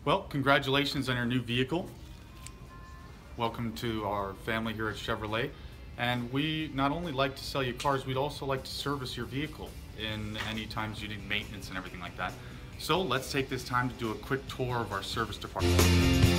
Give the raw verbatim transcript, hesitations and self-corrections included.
Well, congratulations on your new vehicle. Welcome to our family here at Chevrolet. And we not only like to sell you cars, we'd also like to service your vehicle in any times you need maintenance and everything like that. So let's take this time to do a quick tour of our service department.